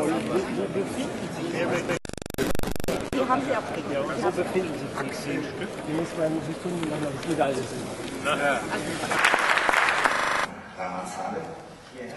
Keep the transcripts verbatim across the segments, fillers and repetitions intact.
Die haben Sie abgegeben. Ja, und wo befinden sich die zehn Stück? Die muss man sich tun, nochmal das Medaille sehen. Ja. Ramazale hier.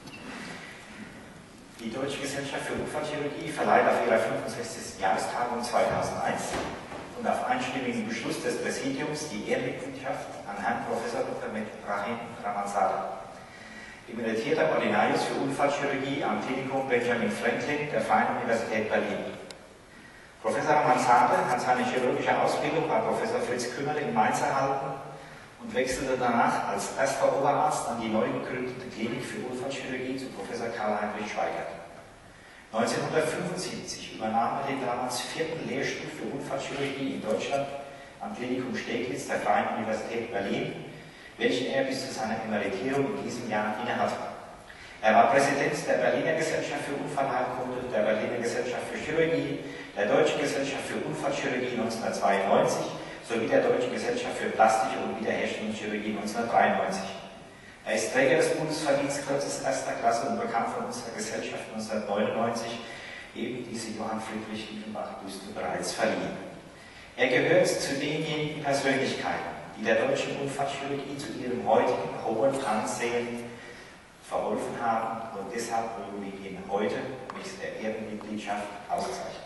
Die Deutsche Gesellschaft für Unfallchirurgie verleiht auf ihrer fünfundsechzigsten Jahrestagung zweitausendeins und auf einstimmigen Beschluss des Präsidiums die Ehrenmitgliedschaft an Herrn Professor Doktor Rahim Ramazale, emeritierter Ordinarius für Unfallchirurgie am Klinikum Benjamin Franklin der Freien Universität Berlin. Professor Ramazale hat seine chirurgische Ausbildung bei Professor Fritz Kümmerle in Mainz erhalten und wechselte danach als erster Oberarzt an die neu gegründete Klinik für Unfallchirurgie zu Professor Karl-Heinrich Schweigert. neunzehnhundertfünfundsiebzig übernahm er den damals vierten Lehrstuhl für Unfallchirurgie in Deutschland am Klinikum Steglitz der Freien Universität Berlin, welchen er bis zu seiner Emeritierung in diesem Jahr innehatte. Er war Präsident der Berliner Gesellschaft für Unfallheilkunde, der Berliner Gesellschaft für Chirurgie, der Deutschen Gesellschaft für Unfallchirurgie neunzehnhundertzweiundneunzig sowie der Deutschen Gesellschaft für Plastische und Wiederherstellungschirurgie neunzehnhundertdreiundneunzig. Er ist Träger des Bundesverdienstkreuzes erster Klasse und bekam von unserer Gesellschaft neunzehnhundertneunundneunzig eben diese Johann Friedrich Diefenbach-Büste bereits verliehen. Er gehört zu denjenigen Persönlichkeiten, die der deutschen Unfallchirurgie zu ihrem heutigen hohen Ansehen verholfen haben und deshalb wollen wir ihn heute mit der Ehrenmitgliedschaft auszeichnen.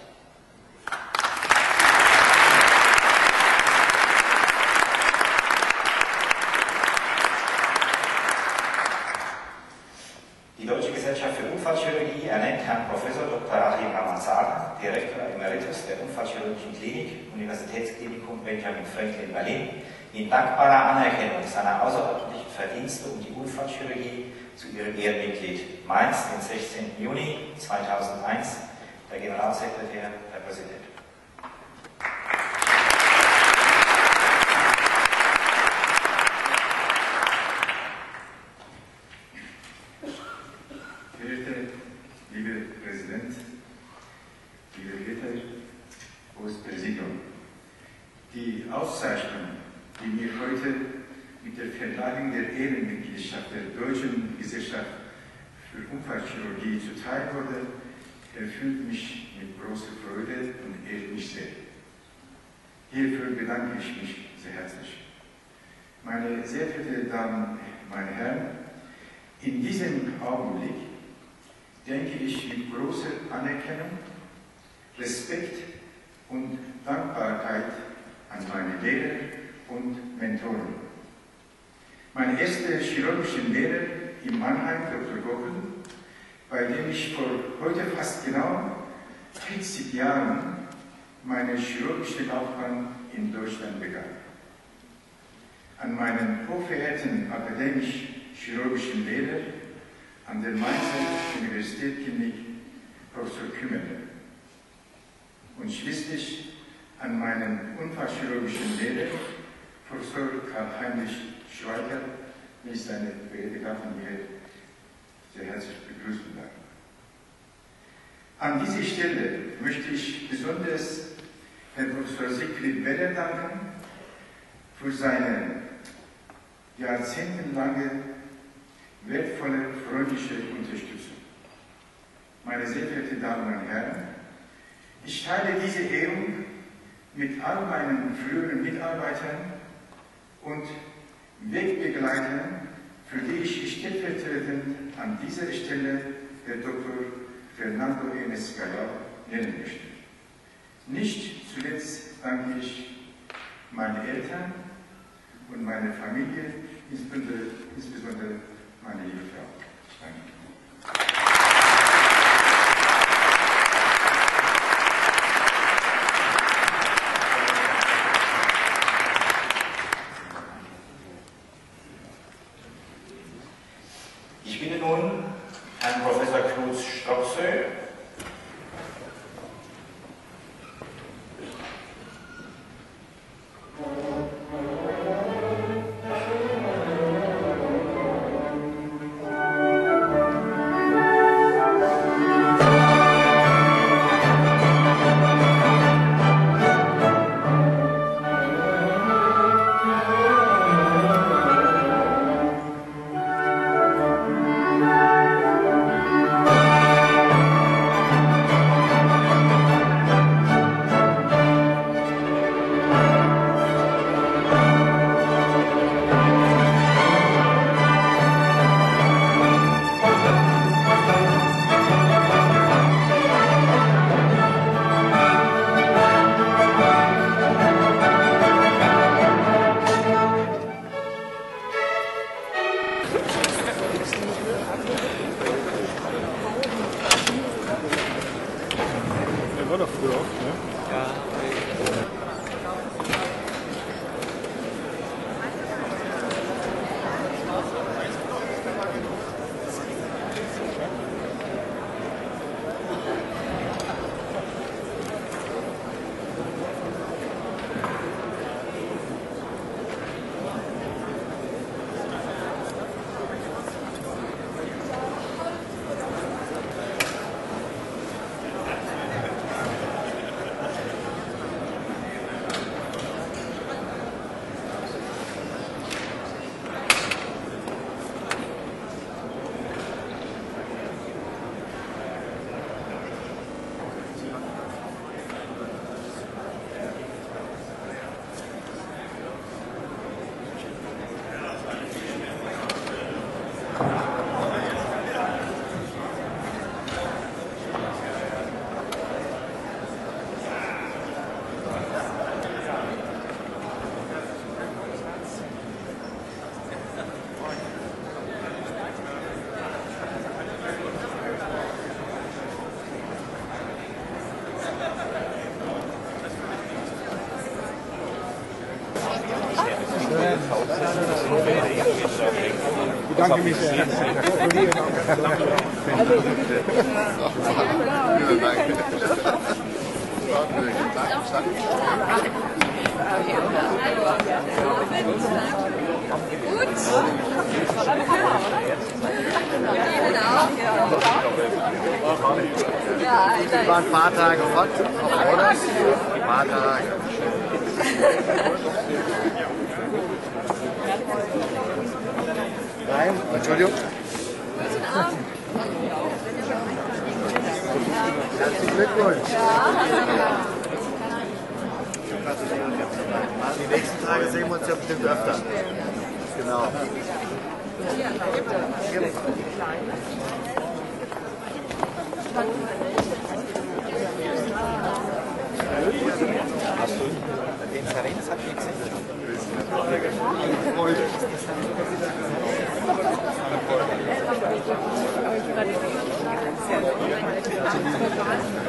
Die Deutsche Gesellschaft für Unfallchirurgie ernennt Herrn Professor Doktor Rahim Ramazale, Direktor Emeritus der Unfallchirurgischen Klinik, Universitätsklinikum Benjamin Franklin Berlin, in dankbarer Anerkennung seiner außerordentlichen Verdienste um die Unfallchirurgie zu ihrem Ehrenmitglied. Mainz, den sechzehnten Juni zweitausendeins, der Generalsekretär, Herr Präsident. Die Auszeichnung, die mir heute mit der Verleihung der Ehrenmitgliedschaft der Deutschen Gesellschaft für Unfallchirurgie zuteil wurde, erfüllt mich mit großer Freude und ehrt mich sehr. Hierfür bedanke ich mich sehr herzlich. Meine sehr verehrten Damen, meine Herren, in diesem Augenblick denke ich mit großer Anerkennung, Respekt und Dankbarkeit an meine Lehrer und Mentoren. Mein erster chirurgischer Lehrer in Mannheim, Doktor Gockel, bei dem ich vor heute fast genau vierzig Jahren meine chirurgische Laufbahn in Deutschland begann. An meinen hochverehrten akademisch-chirurgischen Lehrer an der Mainzer Universitätsklinik, Professor Kümmerle. Und schließlich an meinen unfallchirurgischen Lehrer, Professor Karl-Heinrich Schweigert, den ich seine verehrte Gattin hier sehr herzlich begrüßen darf. An dieser Stelle möchte ich besonders Herrn Professor Siegfried Weller danken für seine jahrzehntelange wertvolle, freundliche Unterstützung. Meine sehr verehrten Damen und Herren, ich teile diese Ehrung mit all meinen früheren Mitarbeitern und Wegbegleitern, für die ich stellvertretend an dieser Stelle Herr Doktor Fernando Enes Gallo nennen möchte. Nicht zuletzt danke ich meinen Eltern und meiner Familie, insbesondere, insbesondere meine liebe Frau. Danke. Ich bitte nun Herrn Professor Knut Stocksö, Ich bedanke mich sehr. Gut. Wir waren ein paar Tage fort, oder? Ein paar Tage. Nein, Entschuldigung. Herzlichen Glückwunsch. Die nächsten Tage sehen wir uns ja bestimmt öfter. Genau. Den Serenes hat nichts gesehen.